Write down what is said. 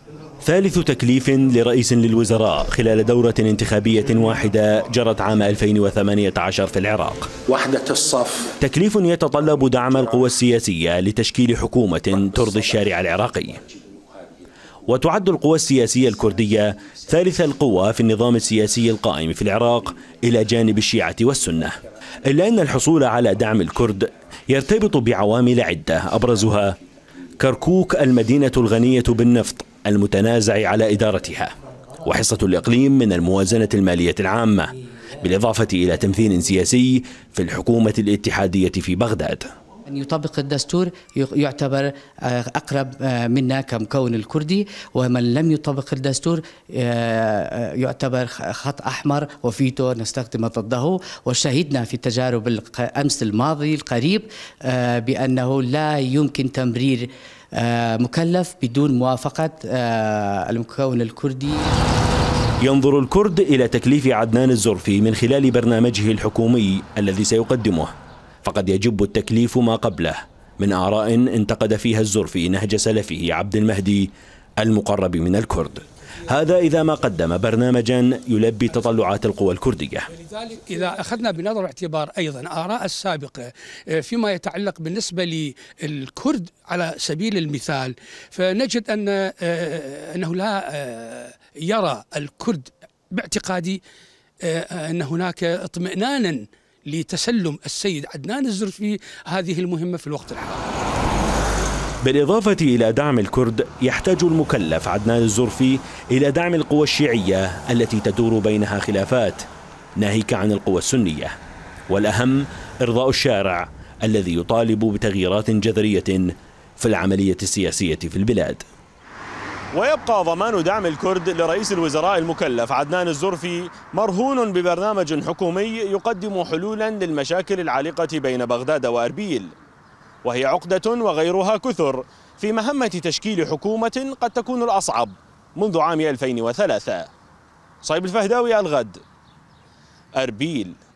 ثالث تكليف لرئيس للوزراء خلال دورة انتخابية واحدة جرت عام 2018 في العراق. وحدة الصف. تكليف يتطلب دعم القوى السياسية لتشكيل حكومة ترضي الشارع العراقي. وتعد القوى السياسية الكردية ثالث القوى في النظام السياسي القائم في العراق إلى جانب الشيعة والسنة، إلا أن الحصول على دعم الكرد يرتبط بعوامل عدة أبرزها كركوك المدينة الغنية بالنفط المتنازع على إدارتها، وحصة الإقليم من الموازنة المالية العامة، بالإضافة إلى تمثيل سياسي في الحكومة الاتحادية في بغداد. أن يطبق الدستور يعتبر أقرب منا كمكون الكردي، ومن لم يطبق الدستور يعتبر خط أحمر وفيتو نستخدم ضده. وشهدنا في تجارب الأمس الماضي القريب بأنه لا يمكن تمرير مكلف بدون موافقة المكون الكردي. ينظر الكرد إلى تكليف عدنان الزرفي من خلال برنامجه الحكومي الذي سيقدمه، فقد يجب التكليف ما قبله من آراء انتقد فيها الزرفي نهج سلفه عبد المهدي المقرب من الكرد، هذا إذا ما قدم برنامجا يلبي تطلعات القوى الكردية. لذلك إذا أخذنا بنظر الاعتبار أيضا آراء السابقة فيما يتعلق بالنسبة للكرد على سبيل المثال، فنجد أنه لا يرى الكرد باعتقادي أن هناك اطمئنانا لتسلم السيد عدنان الزرفي هذه المهمة في الوقت الحالي. بالإضافة إلى دعم الكرد يحتاج المكلف عدنان الزرفي إلى دعم القوى الشيعية التي تدور بينها خلافات، ناهيك عن القوى السنية، والأهم إرضاء الشارع الذي يطالب بتغييرات جذرية في العملية السياسية في البلاد. ويبقى ضمان دعم الكرد لرئيس الوزراء المكلف عدنان الزرفي مرهون ببرنامج حكومي يقدم حلولا للمشاكل العالقة بين بغداد وأربيل، وهي عقدة وغيرها كثر في مهمة تشكيل حكومة قد تكون الأصعب منذ عام 2003. صايب الفهداوي، الغد، أربيل.